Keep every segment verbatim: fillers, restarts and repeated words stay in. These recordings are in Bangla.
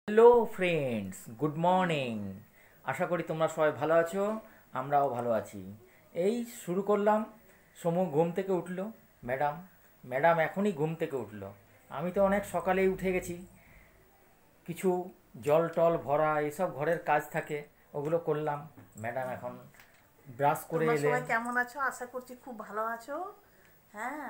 Hello friends, good morning. আশা করি তোমরা সবাই ভালো আছো, আমরাও ভালো আছি। এই শুরু করলাম। সমু ঘুম থেকে উঠলো। ম্যাডাম ম্যাডাম এখনই ঘুম থেকে উঠলো। আমি তো অনেক সকালেই উঠে গেছি। কিছু জল টল ভরা এসব ঘরের কাজ থাকে, ওগুলো করলাম। ম্যাডাম এখন ব্রাশ করে তোমরা এলেন। সবাই কেমন আছো? আশা করছি খুব ভালো আছো। হ্যাঁ,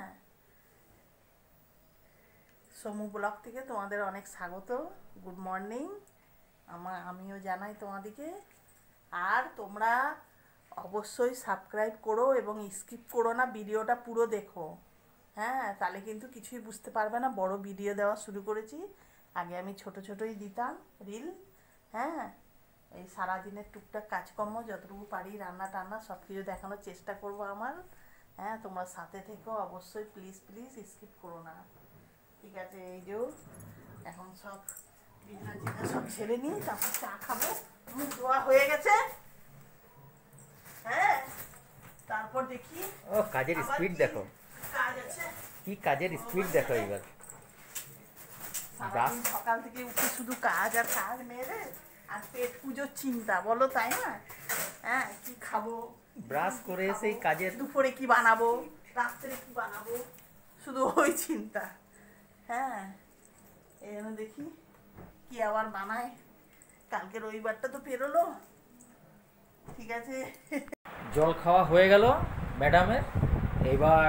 সমু ব্লগ থেকে তোমাদের অনেক স্বাগত। Good morning. আমার আমিও জানাই তোমাদেরকে। আর তোমরা অবশ্যই সাবস্ক্রাইব করো এবং স্কিপ করো না, ভিডিওটা পুরো দেখো। হ্যাঁ, তাহলে কিন্তু কিছুই বুঝতে পারবে না। বড় ভিডিও দেওয়া শুরু করেছি। আগে আমি ছোট ছোটই দিতাম রিল। হ্যাঁ, এই সারাদিনের টুকটাক কাজকর্ম যতটুকু পারি, রান্না টান্না সব কিছু দেখানোর চেষ্টা করব আমার। হ্যাঁ, তোমরা সাথে থেকো অবশ্যই, প্লিজ প্লিজ স্কিপ করো না। ঠিক আছে, এই যে এখন সব বিছানা টিছানা সব ছেড়ে নিই, তারপর চা খাবো। মুখ ধোয়া হয়ে গেছে। হ্যাঁ, তারপর দেখি ও, কাজের আবার স্পিড কি দেখো, কাজ আছে। কি কাজের স্পিড দেখো এবার। ব্রাশ সারাদিন সকাল থেকে উঠে শুধু কাজ আর কাজ মেয়েরে, আর পেট পুজোর চিন্তা, বলো তাই না? হ্যাঁ, কি খাবো, ব্রাশ কি করে খাবো, এসেই কাজের। দুপুরে কি বানাবো, রাত্রে কি বানাবো, শুধু ওই চিন্তা। হ্যাঁ, এই জন্য দেখি কি আবার বানায়। কালকে রবিবারটা তো পেরোলো। ঠিক আছে। জল খাওয়া হয়ে গেল ম্যাডামের। এবার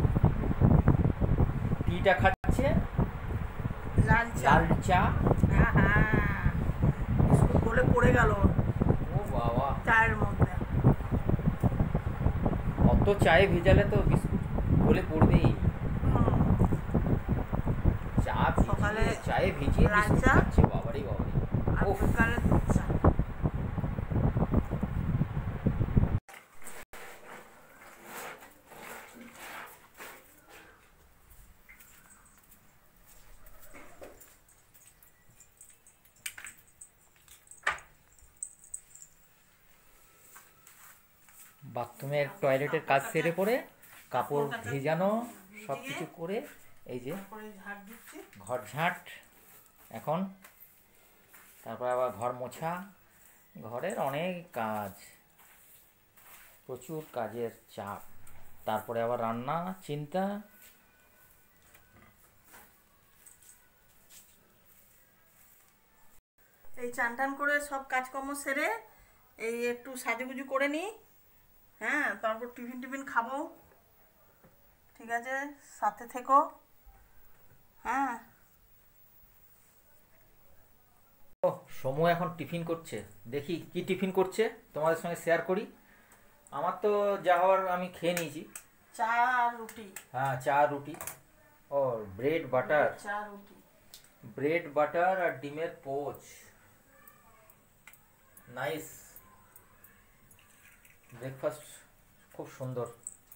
টিটা খাচ্ছে, লাল চা। লাল চা। হ্যাঁ হ্যাঁ, বিস্কুট বলে পড়ে গেল ও বাবা, চায়ের মধ্যে। অত চায়ে ভিজালে তো বিস্কুট গলে পড়বেই। হুম, চা সকালে ভিজিয়ে, চায়ে ভিজিয়ে লাল বিস্কুট চা খাচ্ছে, বাবারে বাবারে। আর ওফ, বিকালে দুধ চা। বাথরুমের টয়লেটের কাজ সেরে পরে কাপড় ভিজানো সব কিছু করে এই যে তারপরে ঝাড় দিচ্ছি। ঘর ঝাঁট এখন। তারপর আবার ঘর মোছা। ঘরের অনেক কাজ, প্রচুর কাজের চাপ। তারপরে আবার রান্না চিন্তা। এই চান টান করে সব কাজকর্ম সেরে এই একটু সাজুগুজু করে নিই। হ্যাঁ, তারপর টিফিন টিফিন খাবো। ঠিক আছে, সাথে থেকো। হ্যাঁ, ও, সমু এখন টিফিন করছে। দেখি কি টিফিন করছে, তোমাদের সঙ্গে শেয়ার করি। আমার তো যা হওয়ার আমি খেয়ে নিয়েছি। চা আর রুটি। হ্যাঁ, চা রুটি ও ব্রেড বাটার। চা রুটি। ব্রেড বাটার আর ডিমের পোচ। নাইস ব্রেকফাস্ট, খুব সুন্দর।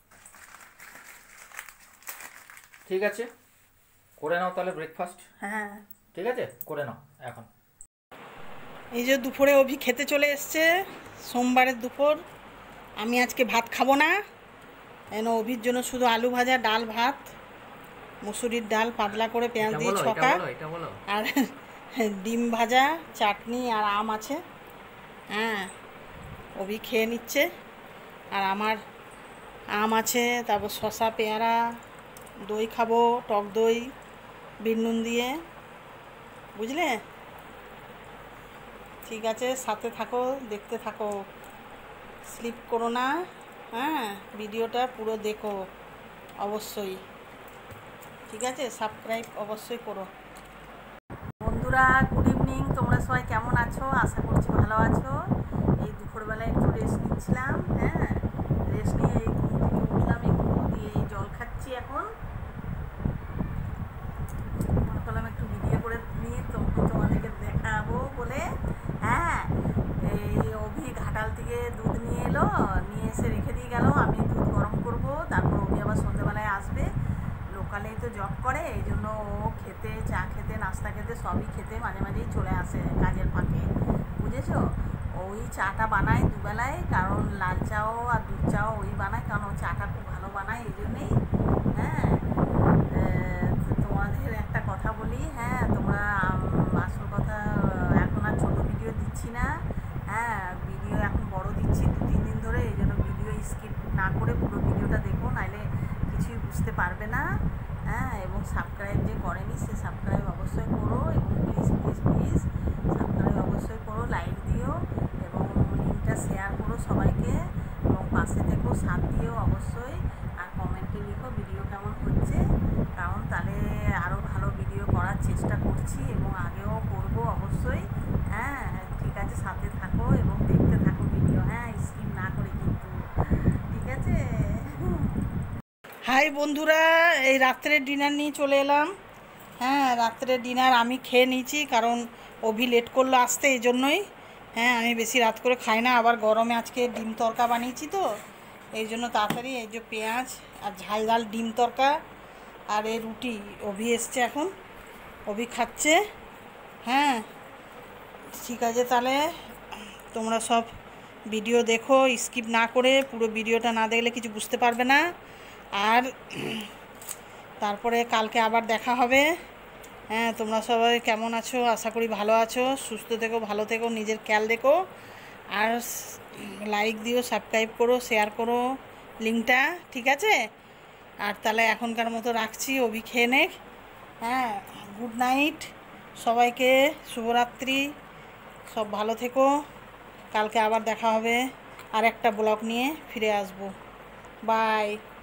ঠিক আছে, করে নাও তাহলে ব্রেকফাস্ট। হ্যাঁ, ঠিক আছে, করে নাও এখন। এই যে দুপুরে অভি খেতে চলে এসছে। সোমবারের দুপুর। আমি আজকে ভাত খাবো না। এন অভির জন্য শুধু আলু ভাজা, ডাল, ভাত, মুসুরির ডাল পাতলা করে পেঁয়াজ এটা দিয়ে বলো, এটা ছকা, বলো, এটা বলো। আর ডিম ভাজা, চাটনি আর আম আছে। হ্যাঁ, অভি খেয়ে নিচ্ছে। আর আমার আম আছে, তারপর শসা, পেয়ারা, দই খাবো, টক দই, বিট নুন দিয়ে। বুঝলে? ঠিক আছে, সাথে থাকো, দেখতে থাকো, স্লিপ করো না। হ্যাঁ, ভিডিওটা পুরো দেখো অবশ্যই। ঠিক আছে, সাবস্ক্রাইব অবশ্যই করো। বন্ধুরা, গুড ইভিনিং। তোমরা সবাই কেমন আছো? আশা করছি ভালো আছো। এই দুপুরবেলায় একটু রেস্ট নিচ্ছিলাম। হ্যাঁ, রেস্ট নিয়ে এই ঘুম থেকে উঠলাম, একটু দিয়ে এই জল খাচ্ছি এখন। মনে করলাম একটু ভিডিও করে নিয়ে তোমাদেরকে দেখাবো বলে। হ্যাঁ, এই অভি ঘাটাল থেকে দুধ নিয়ে এলো, নিয়ে এসে রেখে দিয়ে গেল। আমি দুধ গরম করব, তারপর অভি আবার সন্ধ্যেবেলায় আসবে। লোকালেই তো জব করে, এই জন্য ও খেতে, চা খেতে, নাস্তা খেতে, সবই খেতে মাঝে মাঝেই চলে আসে কাজের ফাঁকে। বুঝেছো? ওই চাটা বানায় দুবেলায়, কারণ লাল চাও আর দুধ চাও ওই বানায়, কারণ ও চাটা খুব ভালো বানায়, এই জন্যেই। হ্যাঁ, তোমাদের একটা কথা বলি। হ্যাঁ, তোমরা আসল কথা পুরো ভিডিওটা দেখো, নাইলে কিছুই বুঝতে পারবে না। হ্যাঁ, এবং সাবস্ক্রাইব যে করেনি সে সাবস্ক্রাইব অবশ্যই করো, এবং প্লিজ প্লিজ প্লিজ সাবস্ক্রাইব অবশ্যই করো, লাইক দিও এবং লিঙ্কটা শেয়ার করো সবাইকে, এবং পাশে থেকো, সাথ দিও অবশ্যই। আর কমেন্টে লিখো ভিডিও কেমন হচ্ছে, কারণ তাহলে আরও ভালো ভিডিও করার চেষ্টা করছি এবং আগেও করব অবশ্যই। হ্যাঁ ঠিক আছে, সাথে থাকো এবং দেখতে থাকো ভিডিও, হ্যাঁ স্কিপ না করে কিন্তু, ঠিক আছে। হাই বন্ধুরা, এই রাত্রের ডিনার নিয়ে চলে এলাম। হ্যাঁ, রাত্রের ডিনার আমি খেয়ে নিয়েছি, কারণ অভি লেট করলো আসতে, এই জন্যই। হ্যাঁ, আমি বেশি রাত করে খাই না, আবার গরমে আজকে ডিম তরকা বানিয়েছি তো, এই জন্য তাড়াতাড়ি। এই যে পেঁয়াজ আর ঝাল ঝাল ডিম তরকা আর এই রুটি। অভি এসছে এখন, অভি খাচ্ছে। হ্যাঁ ঠিক আছে, তাহলে তোমরা সব ভিডিও দেখো, স্কিপ না করে। পুরো ভিডিওটা না দেখলে কিছু বুঝতে পারবে না। আর তারপরে কালকে আবার দেখা হবে। হ্যাঁ, তোমরা সবাই কেমন আছো? আশা করি ভালো আছো, সুস্থ থেকো, ভালো থেকো, নিজের খেয়াল দেখো। আর লাইক দিও, সাবস্ক্রাইব করো, শেয়ার করো লিঙ্কটা, ঠিক আছে। আর তাহলে এখনকার মতো রাখছি, অভি খেয়ে নেক। হ্যাঁ, গুড নাইট সবাইকে, শুভরাত্রি, সব ভালো থেকো। কালকে আবার দেখা হবে, আর একটা ব্লগ নিয়ে ফিরে আসবো। বাই।